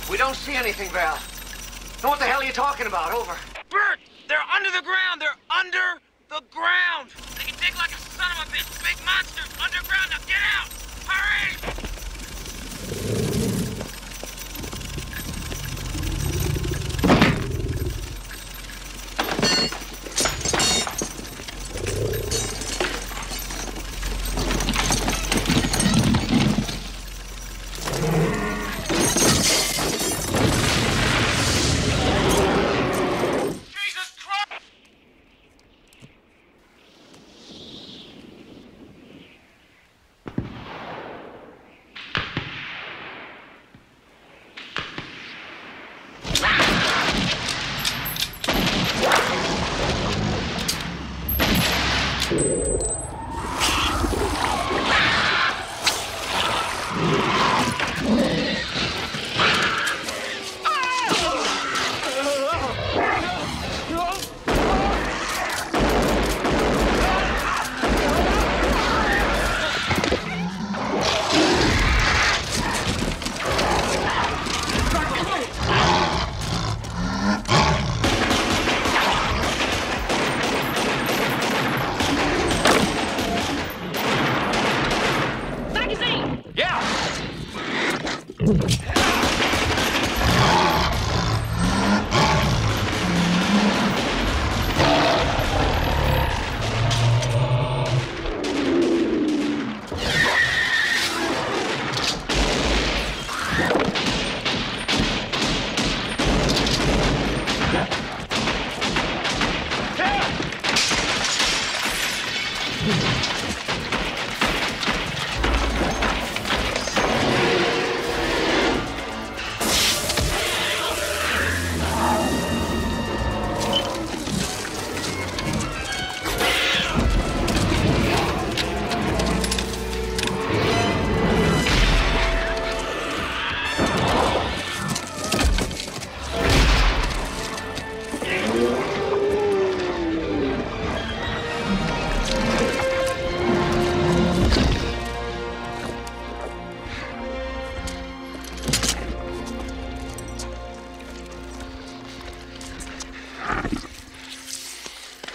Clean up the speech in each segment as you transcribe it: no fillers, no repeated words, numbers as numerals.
We don't see anything, Val. Now what the hell are you talking about? Over. Bert! They're under the ground! They're under the ground! They can dig like a son of a bitch! Big monsters! Underground! Now get out! Hurry!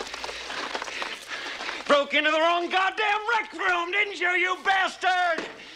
Broke into the wrong goddamn rec room, didn't you, you bastard?